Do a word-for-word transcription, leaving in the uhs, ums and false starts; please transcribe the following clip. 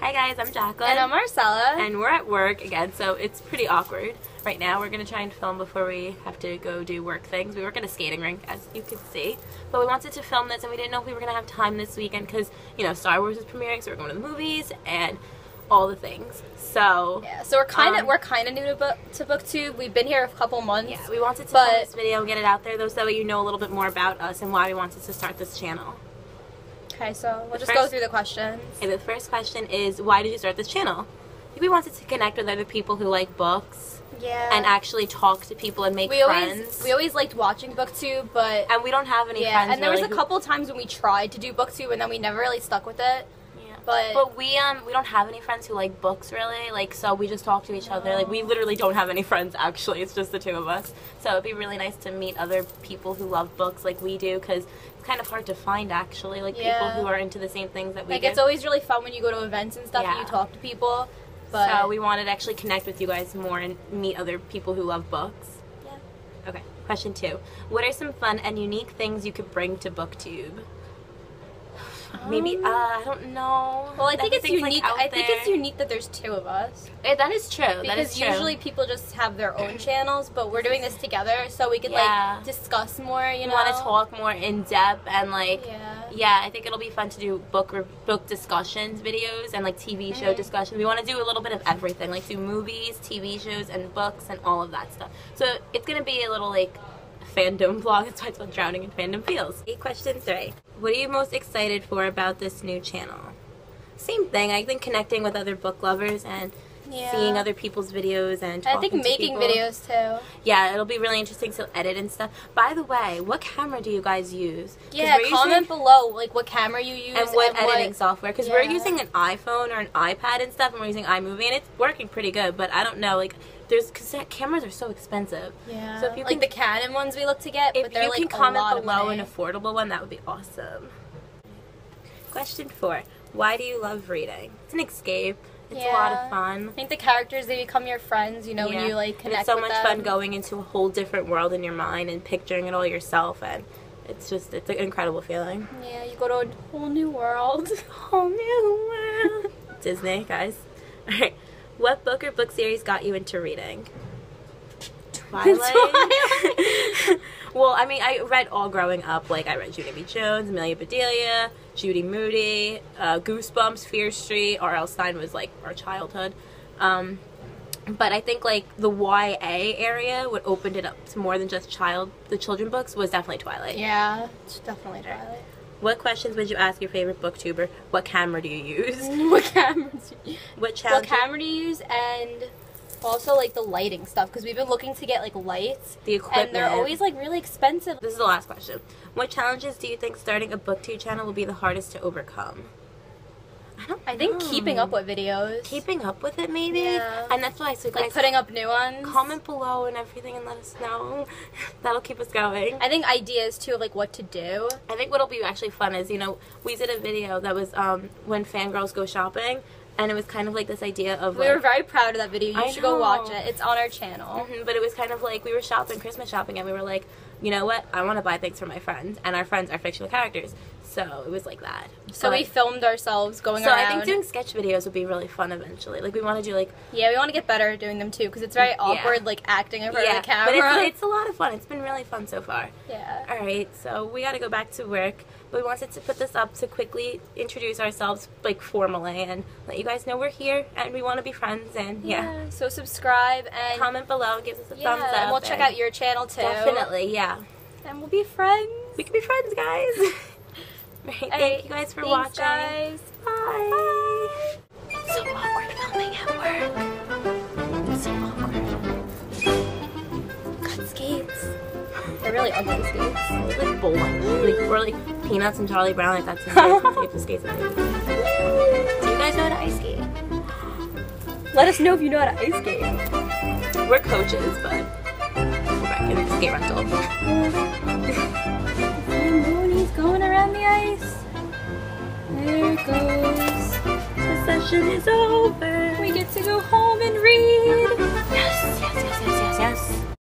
Hi guys, I'm Jacqueline. And I'm Marcella. And we're at work again, so it's pretty awkward. Right now we're going to try and film before we have to go do work things. We work at a skating rink, as you can see. But we wanted to film this and we didn't know if we were going to have time this weekend because, you know, Star Wars is premiering, so we're going to the movies and all the things. So yeah, so we're kind of um, we're kind of new to book to Booktube. We've been here a couple months. Yeah, we wanted to but, film this video and get it out there, though, so that way you know a little bit more about us and why we wanted to start this channel. Okay, so we'll The just first, go through the questions. Okay, the first question is, why did you start this channel? We wanted to connect with other people who like books. Yeah. And actually talk to people and make we friends. Always, we always liked watching Booktube, but and we don't have any yeah, friends. And there really was a couple times when we tried to do Booktube, and then we never really stuck with it. Yeah. But but we um we don't have any friends who like books really. Like so we just talk to each no. other. Like we literally don't have any friends actually. It's just the two of us. So it'd be really nice to meet other people who love books like we do, because it's kind of hard to find actually. Like yeah. people who are into the same things that we like do. It's always really fun when you go to events and stuff Yeah. and you talk to people. But so we wanted to actually connect with you guys more and meet other people who love books. Yeah. Okay, question two. What are some fun and unique things you could bring to Booktube? Um, Maybe, uh, I don't know. Well, I think it's unique. Like I think there. it's unique that there's two of us. Yeah, that is true. Because that is true. usually people just have their own channels, but we're doing this together, so we could Yeah. like discuss more. You we know, want to talk more in depth and like. Yeah. Yeah, I think it'll be fun to do book re book discussions videos and like T V show mm-hmm. discussions. We want to do a little bit of everything, like do movies, T V shows, and books and all of that stuff. So it's gonna be a little like fandom vlog. That's why it's called Drowning in Fandom Feels. Question three. What are you most excited for about this new channel? Same thing. I think connecting with other book lovers and yeah. seeing other people's videos and talking I think to making people. videos too. Yeah, it'll be really interesting to edit and stuff. By the way, what camera do you guys use? Yeah, comment using, below like what camera you use and what and editing what, software. Because yeah. we're using an iPhone or an iPad and stuff, and we're using iMovie, and it's working pretty good. But I don't know, like there's because cameras are so expensive. Yeah. So if you like can, the Canon ones we look to get, if but they're you like can comment a lot below of an money. affordable one, that would be awesome. Question four. Why do you love reading? It's an escape. It's yeah. a lot of fun. I think the characters, they become your friends, you know, Yeah. when you like And connect it's so with much them. fun going into a whole different world in your mind and picturing it all yourself, and it's just it's an incredible feeling. Yeah, you go to a whole new world. Whole new world. Disney, guys. Alright. What book or book series got you into reading? Twilight. Twilight. Well, I mean, I read all growing up. Like, I read Judy B. Jones, Amelia Bedelia, Judy Moody, uh, Goosebumps, Fear Street, R L. Stein was, like, our childhood. Um, but I think, like, the Y A area, what opened it up to more than just child, the children books, was definitely Twilight. Yeah, it's definitely Twilight. What questions would you ask your favorite booktuber? What camera do you use? What cameras? What challenge? What camera do you use? And also like the lighting stuff, because we've been looking to get like lights. The equipment. And they're always like really expensive. This is the last question. What challenges do you think starting a booktube channel will be the hardest to overcome? I don't I think know. keeping up with videos. Keeping up with it, maybe? Yeah. And that's why, so like guys, putting up new ones. comment below and everything and let us know. That'll keep us going. I think ideas too of like what to do. I think what'll be actually fun is, you know, we did a video that was um, when fangirls go shopping, and it was kind of like this idea of We like, were very proud of that video. You I should go watch know. it. It's on our channel. Mm-hmm, but it was kind of like we were shopping, Christmas shopping, and we were like, you know what? I want to buy things for my friends, and our friends are fictional characters. So it was like that. So But- we filmed ourselves going So around. I think doing sketch videos would be really fun eventually. Like we want to do like Yeah, we want to get better at doing them too, because it's very awkward, Yeah. like acting in front yeah, of the camera. but it's, it's a lot of fun. It's been really fun so far. Yeah. All right, so we got to go back to work. But we wanted to put this up to quickly introduce ourselves like formally and let you guys know we're here and we want to be friends and yeah. Yeah. So subscribe and Comment below and give us a yeah, thumbs up. and we'll check out your channel too. Definitely, yeah. And we'll be friends. We can be friends, guys. Right, thank Alright, you guys for thanks, watching. guys. Bye. Bye. It's so awkward filming at work. It's so awkward. Got skates. They're really ugly skates. It's like bowling. Like, we're like Peanuts and Charlie Brown. Like that's the type of skates that they do. Do you guys know how to ice skate? Let us know if you know how to ice skate. We're coaches, but we're back in the skate rental. Mooney's going around the ice. There it goes. The session is over. We get to go home and read. Yes, yes, yes, yes, yes, yes.